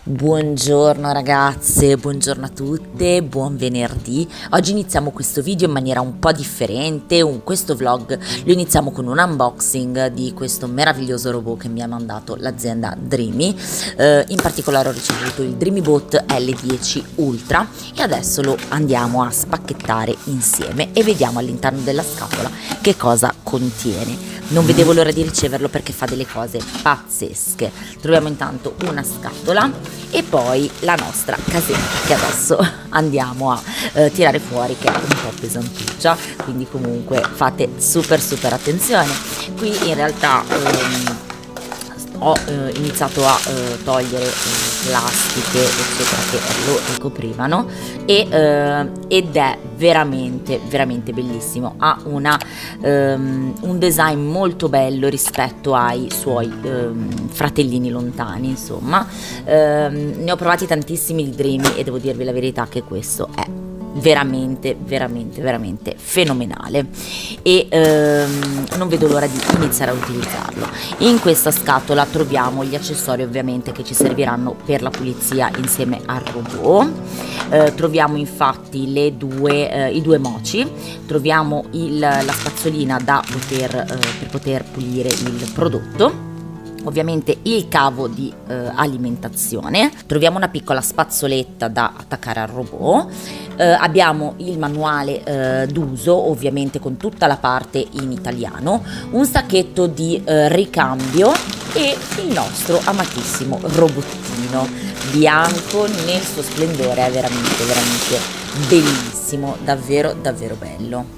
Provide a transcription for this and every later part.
Buongiorno ragazze, buongiorno a tutte, buon venerdì. Oggi iniziamo questo video in maniera un po' differente, questo vlog lo iniziamo con un unboxing di questo meraviglioso robot che mi ha mandato l'azienda Dreamy. In particolare ho ricevuto il DreamyBot L10 Ultra e adesso lo andiamo a spacchettare insieme e vediamo all'interno della scatola che cosa contiene. Non vedevo l'ora di riceverlo perché fa delle cose pazzesche. Troviamo intanto una scatola e poi la nostra casetta che adesso andiamo a tirare fuori, che è un po' pesantuccia, quindi comunque fate super attenzione. Qui in realtà ho iniziato a togliere plastiche eccetera che lo ricoprivano ed è veramente bellissimo. Ha un design molto bello rispetto ai suoi fratellini lontani, insomma. Ne ho provati tantissimi di Dreamy e devo dirvi la verità che questo è veramente fenomenale e non vedo l'ora di iniziare ad utilizzarlo. In questa scatola troviamo gli accessori ovviamente che ci serviranno per la pulizia insieme al robot. Troviamo infatti i due moci, troviamo la spazzolina per poter pulire il prodotto, ovviamente il cavo di alimentazione, troviamo una piccola spazzoletta da attaccare al robot, abbiamo il manuale d'uso ovviamente con tutta la parte in italiano, un sacchetto di ricambio e il nostro amatissimo robottino bianco nel suo splendore. È veramente bellissimo, davvero bello.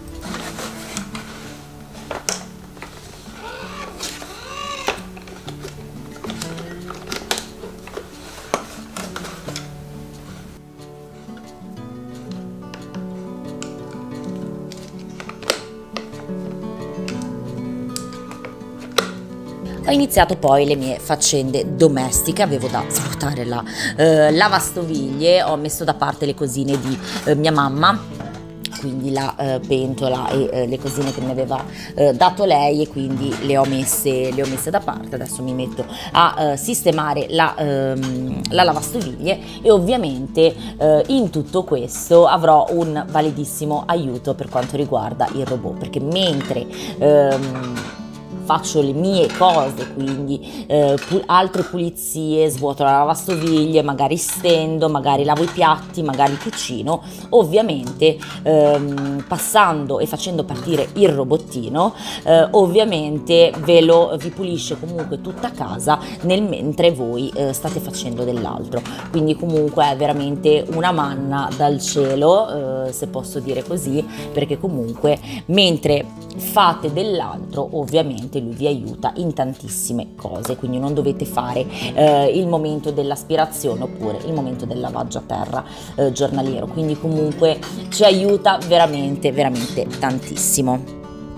Ho iniziato poi le mie faccende domestiche, avevo da svuotare la lavastoviglie, ho messo da parte le cosine di mia mamma, quindi la pentola e le cosine che mi aveva dato lei, e quindi le ho messe da parte. Adesso mi metto a sistemare la lavastoviglie e ovviamente in tutto questo avrò un validissimo aiuto per quanto riguarda il robot, perché mentre faccio le mie cose, quindi altre pulizie, svuoto la lavastoviglie, magari stendo, magari lavo i piatti, magari cucino, ovviamente passando e facendo partire il robottino, ovviamente vi pulisce comunque tutta casa mentre voi state facendo dell'altro, quindi comunque è veramente una manna dal cielo, se posso dire così, perché comunque mentre fate dell'altro ovviamente lui vi aiuta in tantissime cose, quindi non dovete fare il momento dell'aspirazione oppure il momento del lavaggio a terra giornaliero, quindi comunque ci aiuta veramente tantissimo.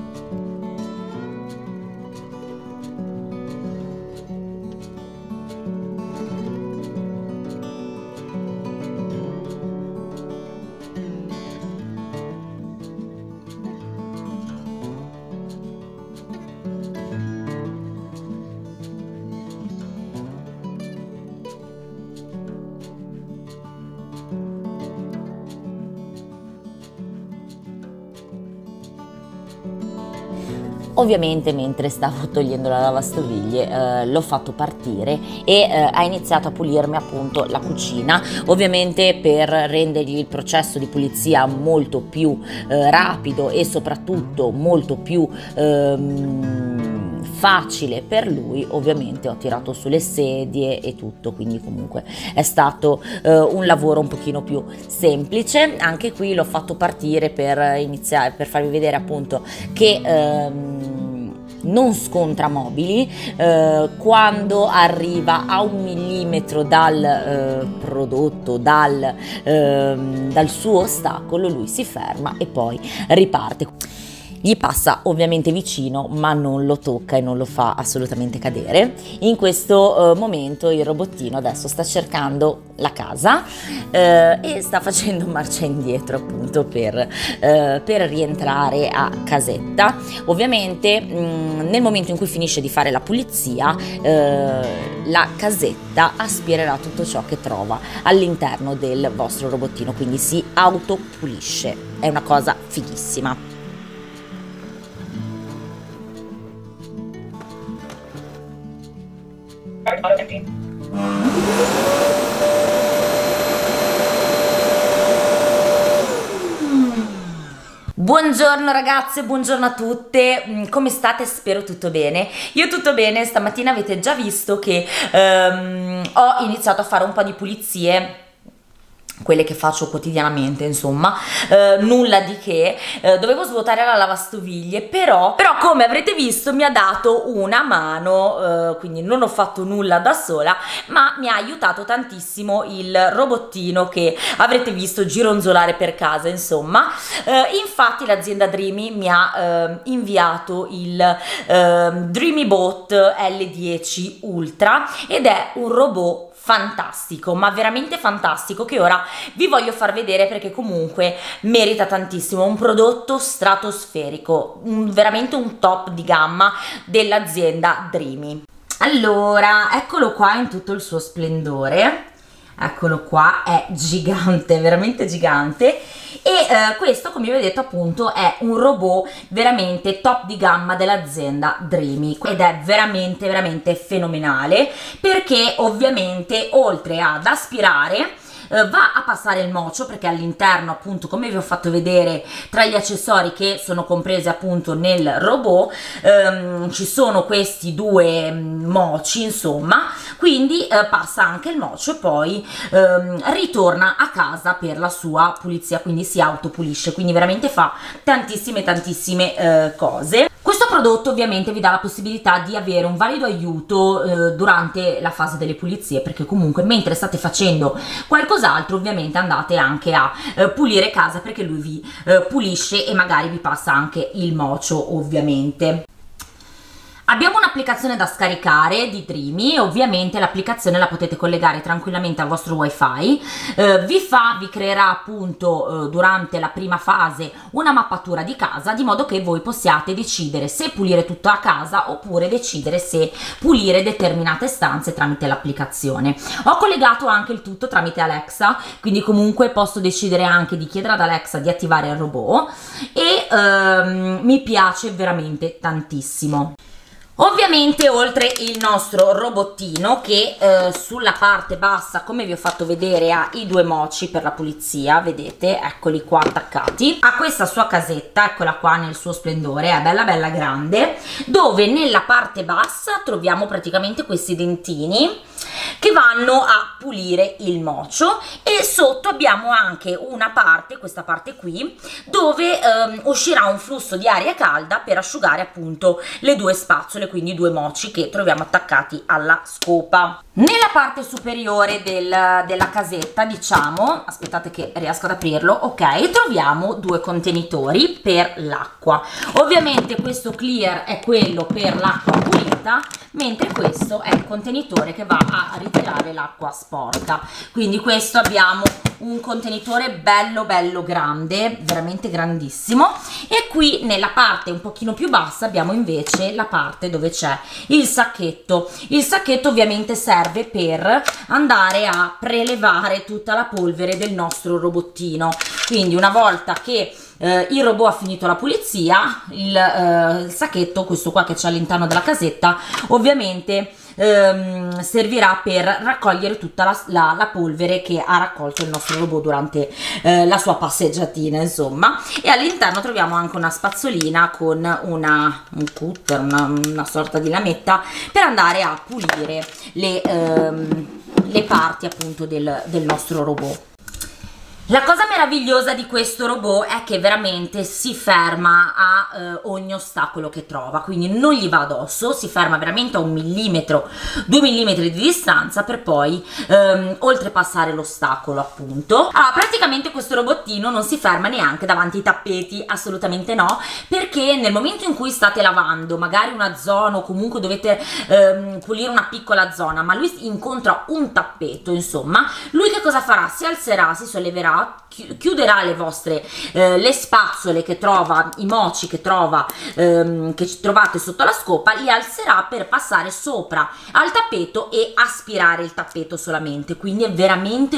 Ovviamente mentre stavo togliendo la lavastoviglie l'ho fatto partire e ha iniziato a pulirmi appunto la cucina, ovviamente per rendergli il processo di pulizia molto più rapido e soprattutto molto più facile per lui. Ovviamente ho tirato sulle sedie e tutto, quindi comunque è stato un lavoro un pochino più semplice. Anche qui l'ho fatto partire per iniziare, per farvi vedere appunto che non scontra mobili, quando arriva a 1 millimetro dal prodotto, dal suo ostacolo, lui si ferma e poi riparte. Gli passa ovviamente vicino, ma non lo tocca e non lo fa assolutamente cadere. In questo momento il robottino adesso sta cercando la casa e sta facendo marcia indietro appunto per rientrare a casetta. Ovviamente nel momento in cui finisce di fare la pulizia, la casetta aspirerà tutto ciò che trova all'interno del vostro robottino, quindi si autopulisce. È una cosa fighissima. Buongiorno ragazze, buongiorno a tutte, come state? Spero tutto bene. Io tutto bene, stamattina avete già visto che ho iniziato a fare un po' di pulizie, quelle che faccio quotidianamente, insomma, nulla di che. Dovevo svuotare la lavastoviglie, però come avrete visto mi ha dato una mano, quindi non ho fatto nulla da sola, ma mi ha aiutato tantissimo il robottino che avrete visto gironzolare per casa, insomma. Infatti l'azienda Dreamy mi ha inviato il Dreamy Bot L10 Ultra ed è un robot fantastico, ma veramente fantastico, che ora vi voglio far vedere perché comunque merita tantissimo. Un prodotto stratosferico, veramente un top di gamma dell'azienda Dreamy. Allora, eccolo qua in tutto il suo splendore. Eccolo qua, è gigante, veramente gigante. E questo, come vi ho detto, appunto è un robot veramente top di gamma dell'azienda Dreamy ed è veramente fenomenale, perché ovviamente oltre ad aspirare va a passare il mocio, perché all'interno, appunto, come vi ho fatto vedere, tra gli accessori che sono compresi appunto nel robot ci sono questi due moci, insomma, quindi passa anche il mocio e poi ritorna a casa per la sua pulizia, quindi si autopulisce, quindi veramente fa tantissime cose. Questo prodotto ovviamente vi dà la possibilità di avere un valido aiuto durante la fase delle pulizie, perché comunque mentre state facendo qualcos'altro ovviamente andate anche a pulire casa, perché lui vi pulisce e magari vi passa anche il mocio, ovviamente. Abbiamo un'applicazione da scaricare di Dreamy, ovviamente l'applicazione la potete collegare tranquillamente al vostro wifi, vi creerà appunto durante la prima fase una mappatura di casa, di modo che voi possiate decidere se pulire tutta la casa oppure decidere se pulire determinate stanze tramite l'applicazione. Ho collegato anche il tutto tramite Alexa, quindi comunque posso decidere anche di chiedere ad Alexa di attivare il robot e mi piace veramente tantissimo. Ovviamente, oltre il nostro robottino che sulla parte bassa, come vi ho fatto vedere, ha i due moci per la pulizia, vedete, eccoli qua attaccati, ha questa sua casetta, eccola qua nel suo splendore, è bella grande, dove nella parte bassa troviamo praticamente questi dentini che vanno a pulire il mocio, e sotto abbiamo anche una parte, questa parte qui, dove uscirà un flusso di aria calda per asciugare appunto le due spazzole, quindi i due moci che troviamo attaccati alla scopa. Nella parte superiore della casetta, diciamo, aspettate che riesco ad aprirlo, ok, troviamo due contenitori per l'acqua. Ovviamente questo clear è quello per l'acqua pulita, mentre questo è il contenitore che va a ritirare l'acqua sporca. Quindi questo, abbiamo un contenitore bello grande, veramente grandissimo, e qui nella parte un pochino più bassa abbiamo invece la parte dove c'è il sacchetto. Il sacchetto ovviamente serve per andare a prelevare tutta la polvere del nostro robottino, quindi una volta che il robot ha finito la pulizia, il sacchetto, questo qua che c'è all'interno della casetta, ovviamente servirà per raccogliere tutta la polvere che ha raccolto il nostro robot durante la sua passeggiatina, insomma. E all'interno troviamo anche una spazzolina con un cutter, una sorta di lametta per andare a pulire le parti appunto del nostro robot. La cosa meravigliosa di questo robot è che veramente si ferma a ogni ostacolo che trova, quindi non gli va addosso, si ferma veramente a 1 millimetro, 2 millimetri di distanza per poi oltrepassare l'ostacolo, appunto. Allora, praticamente questo robottino non si ferma neanche davanti ai tappeti, assolutamente no, perché nel momento in cui state lavando magari una zona o comunque dovete pulire una piccola zona, ma lui incontra un tappeto, insomma, lui che cosa farà? Si alzerà, si solleverà, chiuderà le vostre le spazzole che trova, i moci che trova, che trovate sotto la scopa, li alzerà per passare sopra al tappeto e aspirare il tappeto solamente. Quindi è veramente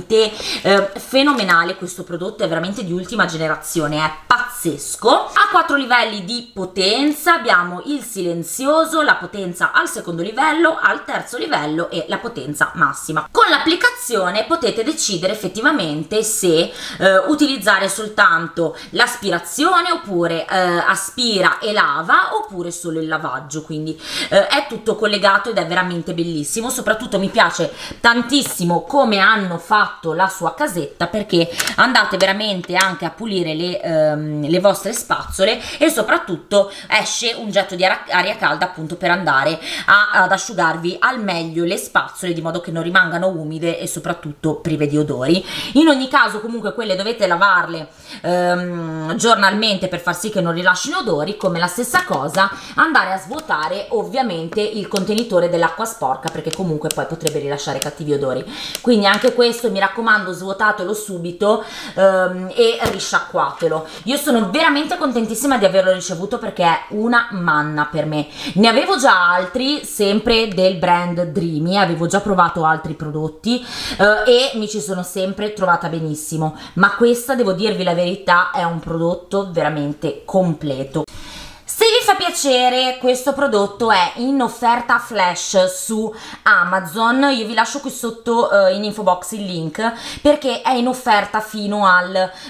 fenomenale questo prodotto, è veramente di ultima generazione, è pazzesco. Ha 4 livelli di potenza, abbiamo il silenzioso, la potenza al secondo livello, al terzo livello e la potenza massima. Con l'applicazione potete decidere effettivamente se utilizzare soltanto l'aspirazione oppure aspira e lava oppure solo il lavaggio, quindi è tutto collegato ed è veramente bellissimo. Soprattutto mi piace tantissimo come hanno fatto la sua casetta, perché andate veramente anche a pulire le vostre spazzole e soprattutto esce un getto di aria calda appunto per andare ad asciugarvi al meglio le spazzole, di modo che non rimangano umide e soprattutto prive di odori. In ogni caso comunque quelle dovete lavarle giornalmente per far sì che non rilascino odori. Come la stessa cosa andare a svuotare ovviamente il contenitore dell'acqua sporca, perché comunque poi potrebbe rilasciare cattivi odori. Quindi anche questo mi raccomando, svuotatelo subito e risciacquatelo. Io sono veramente contentissima di averlo ricevuto perché è una manna per me. Ne avevo già altri sempre del brand Dreamy, avevo già provato altri prodotti e mi ci sono sempre trovata benissimo, ma questa, devo dirvi la verità, è un prodotto veramente completo. Se vi fa piacere, questo prodotto è in offerta flash su Amazon, io vi lascio qui sotto in info box il link, perché è in offerta fino a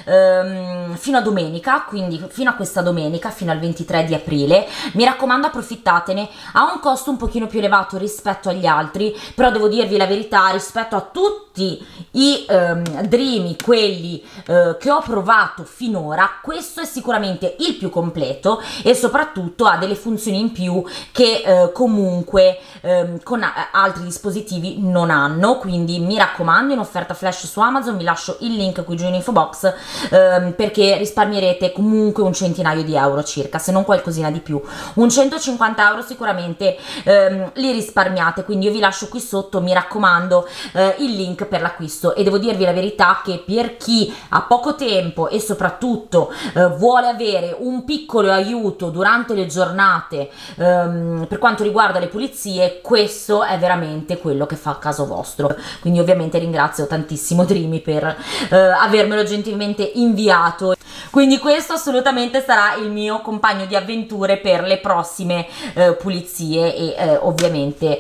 domenica, quindi fino a questa domenica, fino al 23 di aprile. Mi raccomando, approfittatene, ha un costo un pochino più elevato rispetto agli altri, però devo dirvi la verità, rispetto a tutti i Dreamy, quelli che ho provato finora, questo è sicuramente il più completo e soprattutto ha delle funzioni in più che comunque con altri dispositivi non hanno. Quindi mi raccomando, in offerta flash su Amazon, vi lascio il link qui giù in info box, perché risparmierete comunque un centinaio di euro circa, se non qualcosina di più, un 150 euro sicuramente li risparmiate. Quindi io vi lascio qui sotto, mi raccomando, il link per l'acquisto. E devo dirvi la verità che per chi ha poco tempo e soprattutto vuole avere un piccolo aiuto durante le giornate per quanto riguarda le pulizie, questo è veramente quello che fa a caso vostro. Quindi ovviamente ringrazio tantissimo Dreamy per avermelo gentilmente inviato. Quindi questo assolutamente sarà il mio compagno di avventure per le prossime pulizie e ovviamente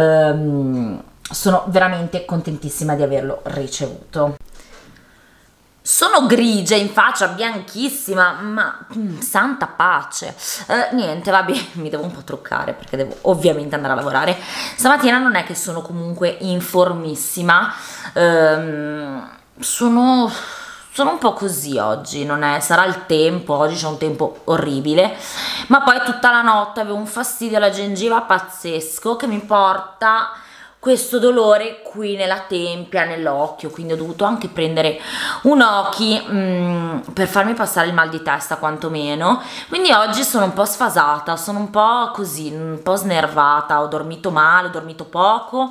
sono veramente contentissima di averlo ricevuto. Sono grigia in faccia, bianchissima, ma santa pace. Niente, vabbè, mi devo un po' truccare perché devo ovviamente andare a lavorare. Stamattina non è che sono comunque in formissima, sono un po' così oggi, non è, sarà il tempo, oggi c'è un tempo orribile, ma poi tutta la notte avevo un fastidio alla gengiva pazzesco che mi porta questo dolore qui nella tempia, nell'occhio, quindi ho dovuto anche prendere un occhi per farmi passare il mal di testa quantomeno. Quindi oggi sono un po' sfasata, sono un po' così, un po' snervata, ho dormito male, ho dormito poco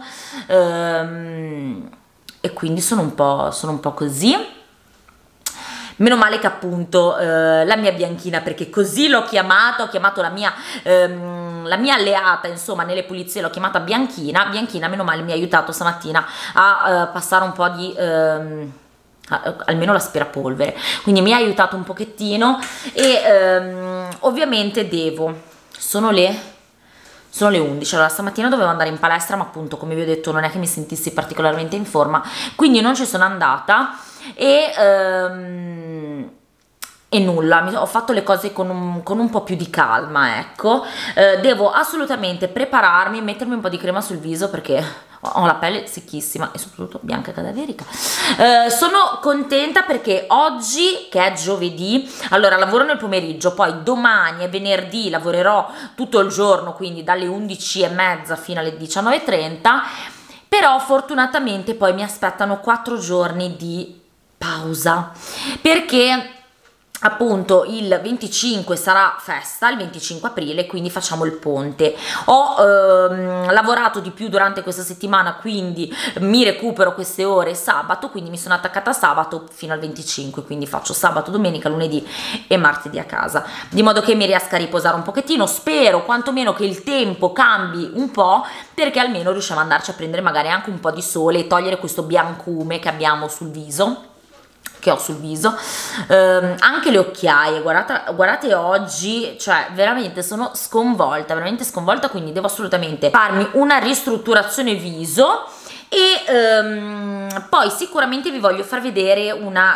e quindi sono un po' così. Meno male che appunto la mia Bianchina, perché così l'ho chiamata, ho chiamato la mia alleata, insomma, nelle pulizie l'ho chiamata Bianchina. Bianchina, meno male, mi ha aiutato stamattina a passare un po' di almeno l'aspirapolvere, quindi mi ha aiutato un pochettino e ovviamente sono le 11, allora stamattina dovevo andare in palestra, ma appunto come vi ho detto non è che mi sentissi particolarmente in forma, quindi non ci sono andata e nulla, ho fatto le cose con un po' più di calma, ecco. Devo assolutamente prepararmi, mettermi un po' di crema sul viso perché ho la pelle secchissima e soprattutto bianca cadaverica. Sono contenta perché oggi, che è giovedì, allora lavoro nel pomeriggio, poi domani e venerdì lavorerò tutto il giorno, quindi dalle 11:30 fino alle 19:30, però fortunatamente poi mi aspettano 4 giorni di pausa, perché appunto il 25 sarà festa, il 25 aprile, quindi facciamo il ponte. Ho lavorato di più durante questa settimana, quindi mi recupero queste ore sabato, quindi mi sono attaccata sabato fino al 25, quindi faccio sabato, domenica, lunedì e martedì a casa, di modo che mi riesca a riposare un pochettino. Spero quantomeno che il tempo cambi un po', perché almeno riusciamo ad andarci a prendere magari anche un po' di sole e togliere questo biancume che abbiamo sul viso, che ho sul viso. Anche le occhiaie, guardate oggi, cioè veramente sono sconvolta, veramente sconvolta, quindi devo assolutamente farmi una ristrutturazione viso. E poi sicuramente vi voglio far vedere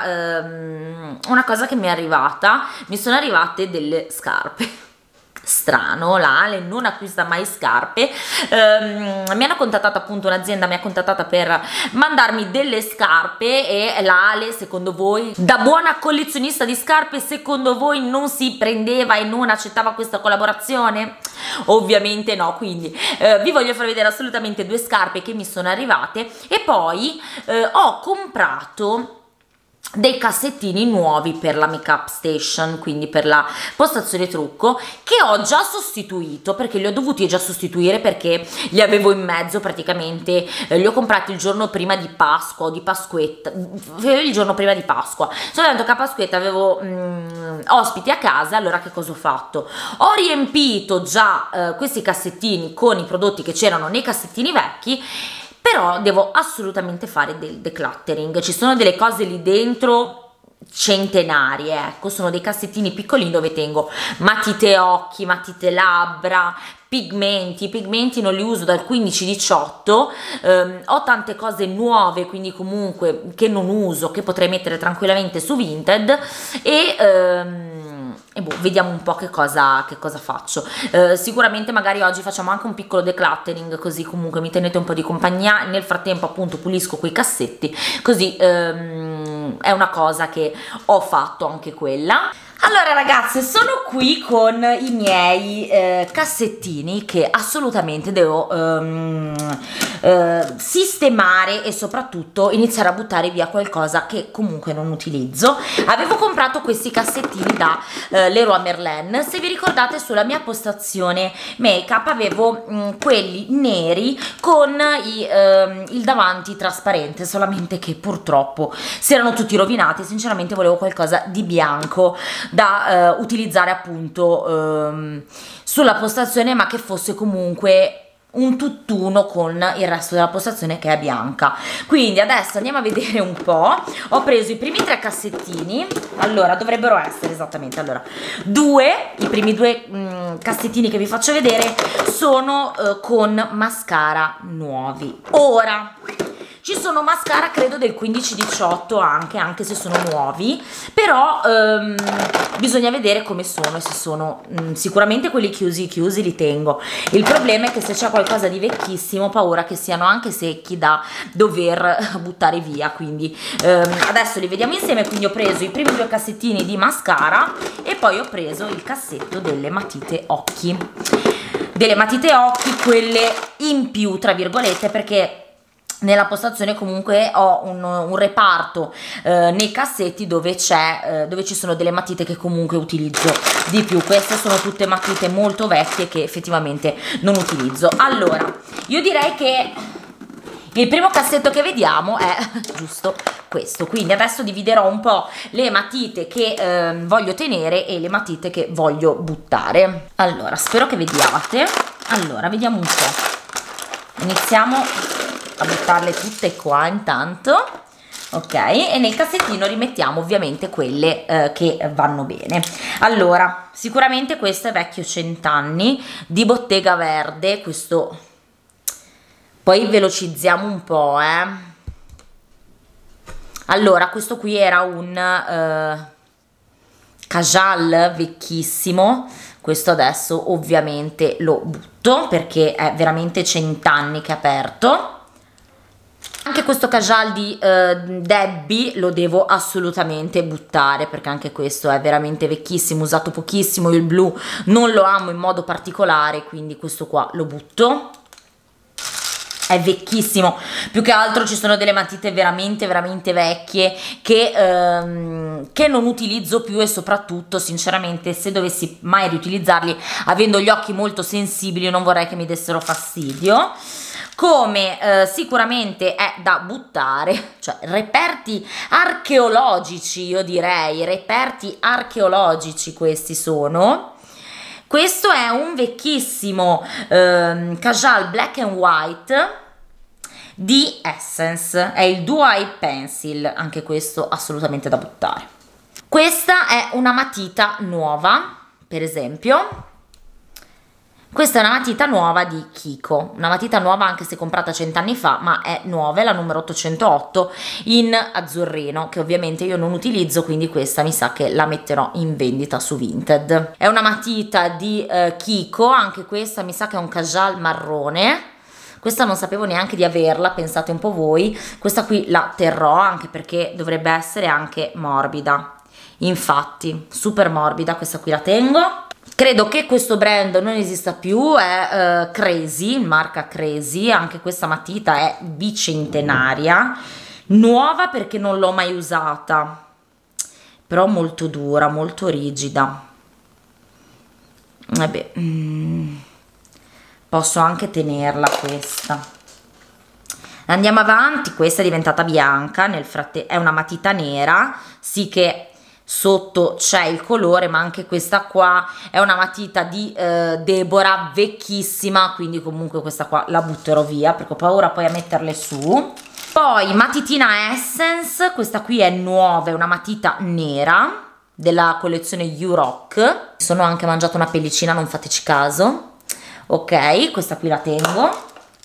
una cosa che mi è arrivata. Mi sono arrivate delle scarpe. Strano, la Ale non acquista mai scarpe. Mi hanno contattato, appunto un'azienda mi ha contattata per mandarmi delle scarpe, e la Ale, secondo voi, da buona collezionista di scarpe, secondo voi non si prendeva e non accettava questa collaborazione? Ovviamente no. Quindi vi voglio far vedere assolutamente 2 scarpe che mi sono arrivate, e poi ho comprato dei cassettini nuovi per la make up station, quindi per la postazione trucco, che ho già sostituito, perché li ho dovuti già sostituire perché li avevo in mezzo praticamente. Li ho comprati il giorno prima di Pasqua o di Pasquetta, il giorno prima di Pasqua. Soltanto che a Pasquetta avevo ospiti a casa. Allora che cosa ho fatto? Ho riempito già questi cassettini con i prodotti che c'erano nei cassettini vecchi, però devo assolutamente fare del decluttering. Ci sono delle cose lì dentro centenarie, ecco, sono dei cassettini piccolini dove tengo matite occhi, matite labbra, pigmenti. I pigmenti non li uso dal 15-18, ho tante cose nuove, quindi comunque che non uso, che potrei mettere tranquillamente su Vinted, e boh, vediamo un po' che cosa faccio. Sicuramente magari oggi facciamo anche un piccolo decluttering, così comunque mi tenete un po' di compagnia. Nel frattempo appunto pulisco quei cassetti, così è una cosa che ho fatto anche quella. Allora ragazze, sono qui con i miei cassettini che assolutamente devo sistemare, e soprattutto iniziare a buttare via qualcosa che comunque non utilizzo. Avevo comprato questi cassettini da Leroy Merlin. Se vi ricordate, sulla mia postazione make up avevo quelli neri con il davanti trasparente, solamente che purtroppo si erano tutti rovinati. Sinceramente volevo qualcosa di bianco da utilizzare appunto sulla postazione, ma che fosse comunque un tutt'uno con il resto della postazione, che è bianca. Quindi adesso andiamo a vedere un po'. Ho preso i primi 3 cassettini. Allora dovrebbero essere esattamente, allora, i primi due cassettini che vi faccio vedere sono con mascara nuovi. Ora ci sono mascara credo del 15-18 anche se sono nuovi, però bisogna vedere come sono, e se sono sicuramente quelli chiusi li tengo. Il problema è che se c'è qualcosa di vecchissimo ho paura che siano anche secchi da dover buttare via, quindi adesso li vediamo insieme. Quindi ho preso i primi 2 cassettini di mascara, e poi ho preso il cassetto delle matite occhi, quelle in più tra virgolette, perché nella postazione comunque ho un reparto nei cassetti dove ci sono delle matite che comunque utilizzo di più. Queste sono tutte matite molto vecchie che effettivamente non utilizzo. Allora io direi che il primo cassetto che vediamo è giusto questo, quindi adesso dividerò un po' le matite che voglio tenere e le matite che voglio buttare. Allora spero che vediate. Allora vediamo un po', iniziamo a buttarle tutte qua intanto, ok, e nel cassettino rimettiamo ovviamente quelle che vanno bene. Allora sicuramente questo è vecchio 100 anni, di Bottega Verde. Questo poi velocizziamo un po', Allora questo qui era un Cajal vecchissimo. Questo adesso ovviamente lo butto perché è veramente 100 anni che è aperto. Anche questo Kajal di Debbie lo devo assolutamente buttare, perché anche questo è veramente vecchissimo, usato pochissimo, il blu non lo amo in modo particolare, quindi questo qua lo butto. È vecchissimo, più che altro ci sono delle matite veramente vecchie che non utilizzo più, e soprattutto sinceramente se dovessi mai riutilizzarli, avendo gli occhi molto sensibili, non vorrei che mi dessero fastidio. Come sicuramente è da buttare, cioè reperti archeologici, io direi, reperti archeologici questi sono. Questo è un vecchissimo Kajal Black and White di Essence, è il Duo Eye Pencil, anche questo assolutamente da buttare. Questa è una matita nuova, per esempio. Questa è una matita nuova di Kiko, una matita nuova anche se comprata 100 anni fa, ma è nuova, è la numero 808 in azzurrino, che ovviamente io non utilizzo, quindi questa mi sa che la metterò in vendita su Vinted. È una matita di Kiko, anche questa mi sa che è un Kajal marrone. Questa non sapevo neanche di averla, pensate un po' voi. Questa qui la terrò anche perché dovrebbe essere anche morbida, infatti super morbida, questa qui la tengo. Credo che questo brand non esista più, è Crazy, marca Crazy, anche questa matita è bicentenaria, nuova perché non l'ho mai usata, però molto dura, molto rigida. Vabbè, posso anche tenerla questa. Andiamo avanti, questa è diventata bianca, nel frattempo è una matita nera, sì che sotto c'è il colore, ma anche questa qua è una matita di Deborah, vecchissima, quindi comunque questa qua la butterò via perché ho paura poi a metterle su. Poi matitina Essence, questa qui è nuova, è una matita nera della collezione You-Rock. Sono anche mangiato una pellicina, non fateci caso. Ok, questa qui la tengo.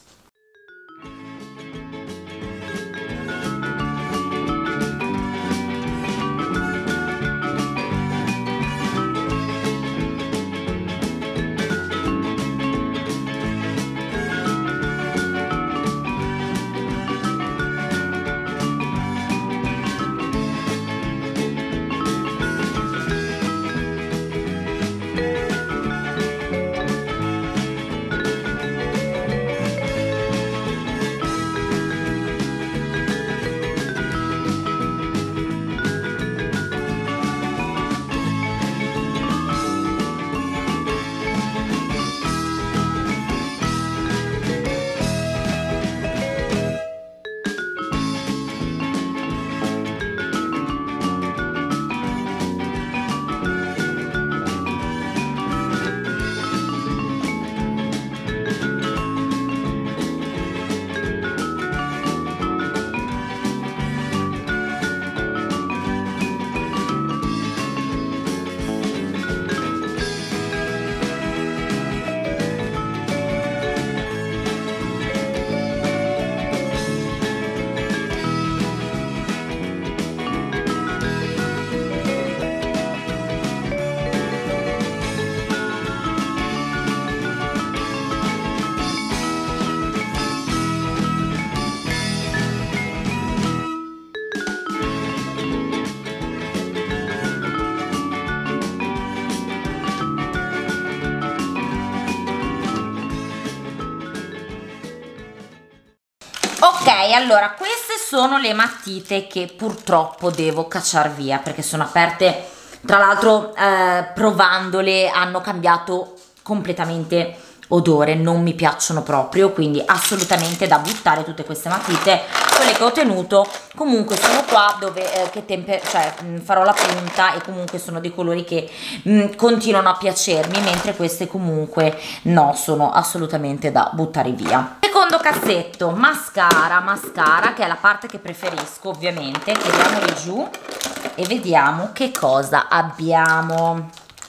Ok, allora queste sono le matite che purtroppo devo cacciar via perché sono aperte, tra l'altro provandole hanno cambiato completamente odore, non mi piacciono proprio, quindi assolutamente da buttare tutte queste matite. Quelle che ho tenuto comunque sono qua dove farò la punta, e comunque sono dei colori che continuano a piacermi, mentre queste comunque no, sono assolutamente da buttare via. Secondo cassetto, mascara, che è la parte che preferisco ovviamente. Tiriamoli giù e vediamo che cosa abbiamo.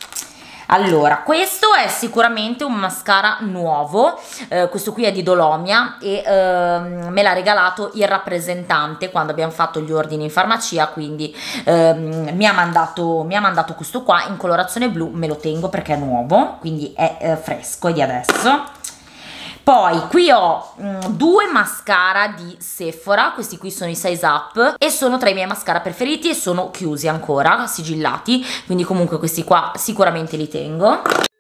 Allora, questo è sicuramente un mascara nuovo, questo qui è di Dolomia e me l'ha regalato il rappresentante quando abbiamo fatto gli ordini in farmacia, quindi mi ha mandato questo qua in colorazione blu, me lo tengo perché è nuovo, quindi è fresco, è di adesso. Poi qui ho due mascara di Sephora, questi qui sono i size up e sono tra i miei mascara preferiti e sono chiusi ancora, sigillati, quindi comunque questi qua sicuramente li tengo.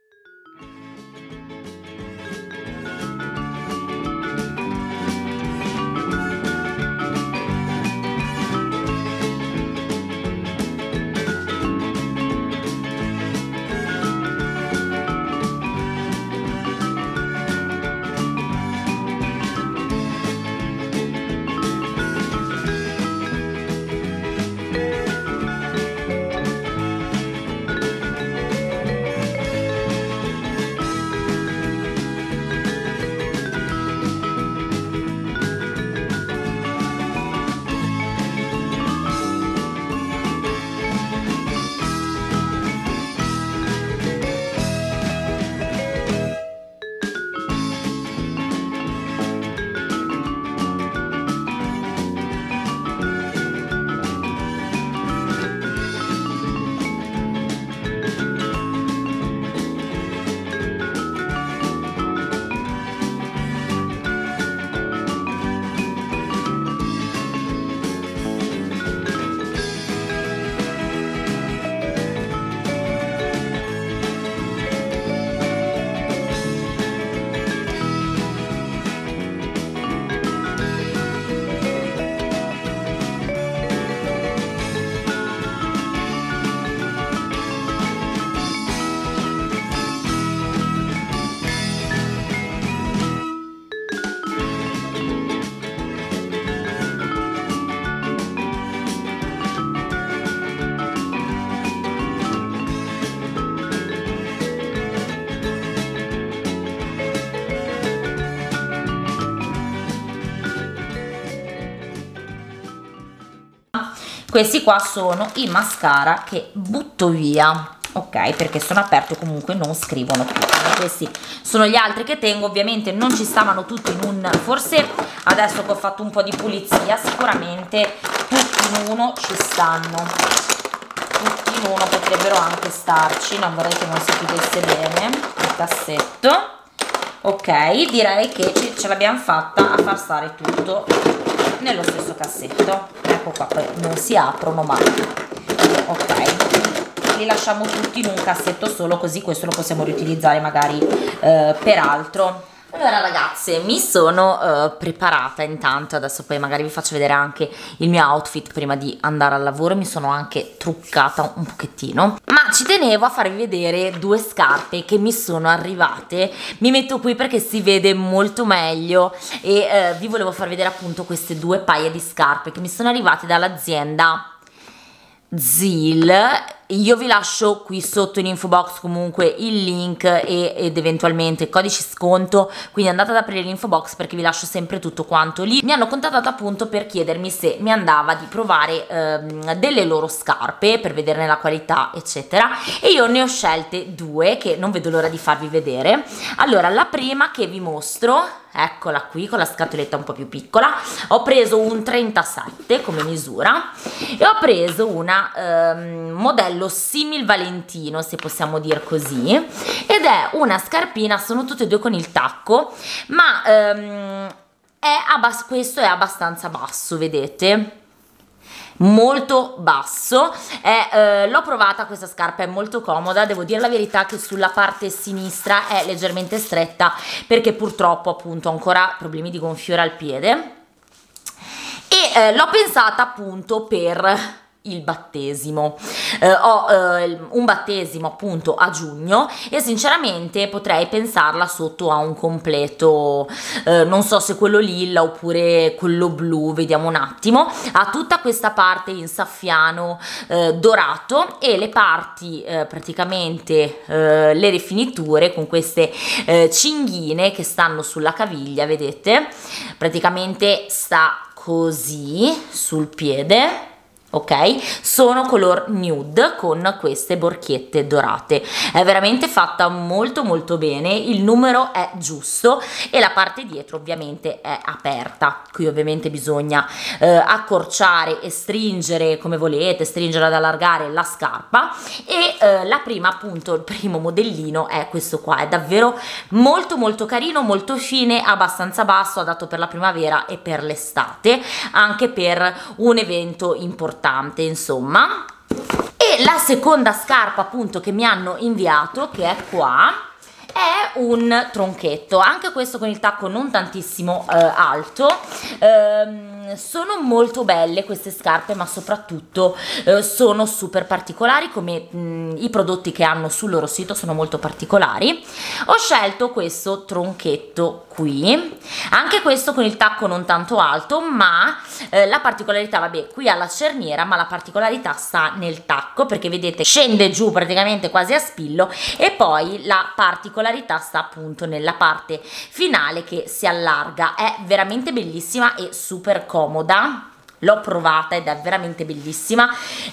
Questi qua sono i mascara che butto via, ok, perché sono aperti e comunque non scrivono più. Questi sono gli altri che tengo, ovviamente non ci stavano tutti in un, forse adesso che ho fatto un po' di pulizia sicuramente tutti in uno ci stanno, tutti in uno potrebbero anche starci, non vorrei che non si chiudesse bene il cassetto. Ok, direi che ce l'abbiamo fatta a far stare tutto nello stesso cassetto. Ecco qua, poi non si aprono mai. Ok, li lasciamo tutti in un cassetto solo, così questo lo possiamo riutilizzare magari per altro. Allora ragazze, mi sono preparata intanto, adesso poi magari vi faccio vedere anche il mio outfit prima di andare al lavoro, mi sono anche truccata un pochettino, ma ci tenevo a farvi vedere due scarpe che mi sono arrivate, mi metto qui perché si vede molto meglio e vi volevo far vedere appunto queste due paia di scarpe che mi sono arrivate dall'azienda Zil. Io vi lascio qui sotto in info box comunque il link ed eventualmente codici sconto, quindi andate ad aprire l'info box perché vi lascio sempre tutto quanto lì. Mi hanno contattato appunto per chiedermi se mi andava di provare delle loro scarpe per vederne la qualità eccetera, e io ne ho scelte due che non vedo l'ora di farvi vedere. Allora, la prima che vi mostro, eccola qui con la scatoletta un po' più piccola, ho preso un 37 come misura e ho preso una modello simil Valentino, se possiamo dire così, ed è una scarpina, sono tutte e due con il tacco, ma questo è abbastanza basso, vedete? Molto basso. L'ho provata questa scarpa, è molto comoda, devo dire la verità che sulla parte sinistra è leggermente stretta perché purtroppo appunto ho ancora problemi di gonfiore al piede e l'ho pensata appunto per il battesimo. Ho un battesimo appunto a giugno e sinceramente potrei pensarla sotto a un completo, non so se quello lilla oppure quello blu, vediamo un attimo. Ha tutta questa parte in saffiano dorato e le parti praticamente le rifiniture con queste cinghine che stanno sulla caviglia, vedete? Praticamente sta così sul piede. ok? Sono color nude con queste borchiette dorate. È veramente fatta molto molto bene, il numero è giusto e la parte dietro ovviamente è aperta. Qui ovviamente bisogna accorciare e stringere come volete, stringere ad allargare la scarpa, e la prima, appunto il primo modellino è questo qua. È davvero molto molto carino, molto fine, abbastanza basso, adatto per la primavera e per l'estate, anche per un evento importante, insomma. E la seconda scarpa appunto che mi hanno inviato, che è qua, è un tronchetto, anche questo con il tacco non tantissimo alto. Sono molto belle queste scarpe, ma soprattutto sono super particolari, come i prodotti che hanno sul loro sito sono molto particolari. Ho scelto questo tronchetto qui, anche questo con il tacco non tanto alto, ma la particolarità, vabbè, qui ha la cerniera, ma la particolarità sta nel tacco, perché vedete scende giù praticamente quasi a spillo, e poi la particolarità sta appunto nella parte finale che si allarga. È veramente bellissima e super comoda, l'ho provata ed è veramente bellissima.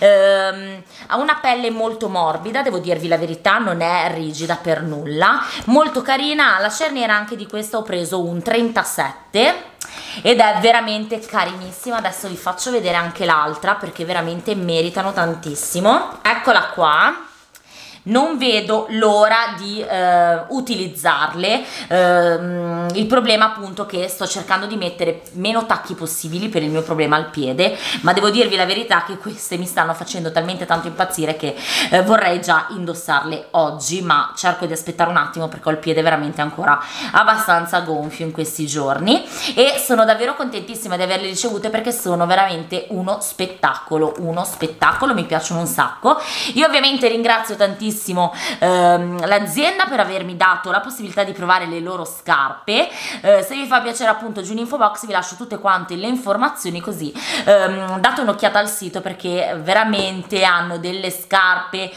Ha una pelle molto morbida, devo dirvi la verità, non è rigida per nulla, molto carina. Alla cerniera anche di questa ho preso un 37 ed è veramente carinissima. Adesso vi faccio vedere anche l'altra, perché veramente meritano tantissimo. Eccola qua. Non vedo l'ora di utilizzarle. Il problema appunto che sto cercando di mettere meno tacchi possibili per il mio problema al piede, ma devo dirvi la verità che queste mi stanno facendo talmente tanto impazzire che vorrei già indossarle oggi, ma cerco di aspettare un attimo perché ho il piede veramente ancora abbastanza gonfio in questi giorni, e sono davvero contentissima di averle ricevute perché sono veramente uno spettacolo, mi piacciono un sacco. Io ovviamente ringrazio tantissimo l'azienda per avermi dato la possibilità di provare le loro scarpe. Se vi fa piacere appunto giù in info box vi lascio tutte quante le informazioni, così date un'occhiata al sito, perché veramente hanno delle scarpe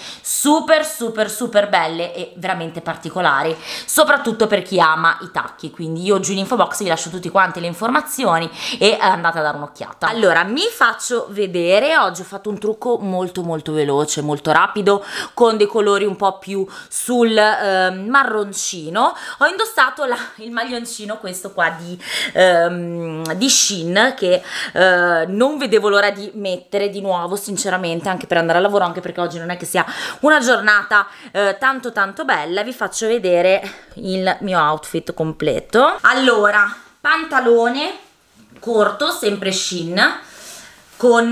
super belle e veramente particolari, soprattutto per chi ama i tacchi. Quindi io giù in info box vi lascio tutte quante le informazioni e andate a dare un'occhiata. Allora, mi faccio vedere. Oggi ho fatto un trucco molto veloce, molto rapido, con dei colori un po' più sul marroncino. Ho indossato il maglioncino questo qua di Shein, che non vedevo l'ora di mettere di nuovo sinceramente, anche per andare al lavoro, anche perché oggi non è che sia una giornata tanto bella. Vi faccio vedere il mio outfit completo. Allora, pantalone corto, sempre Shein, con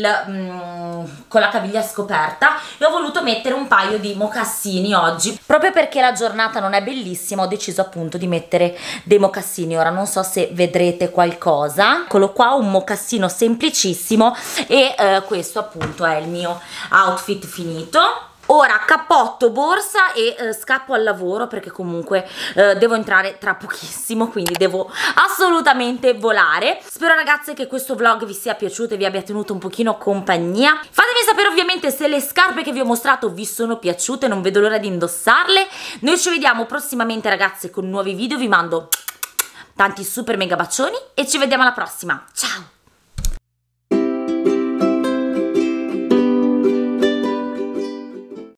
la caviglia scoperta, e ho voluto mettere un paio di mocassini oggi, proprio perché la giornata non è bellissima. Ho deciso appunto di mettere dei mocassini. Ora non so se vedrete qualcosa. Eccolo qua, un mocassino semplicissimo, e questo appunto è il mio outfit finito. Ora cappotto, borsa e scappo al lavoro, perché comunque devo entrare tra pochissimo, quindi devo assolutamente volare. Spero ragazze che questo vlog vi sia piaciuto e vi abbia tenuto un pochino compagnia. Fatemi sapere ovviamente se le scarpe che vi ho mostrato vi sono piaciute, non vedo l'ora di indossarle. Noi ci vediamo prossimamente ragazze con nuovi video, vi mando tanti super mega bacioni e ci vediamo alla prossima. Ciao!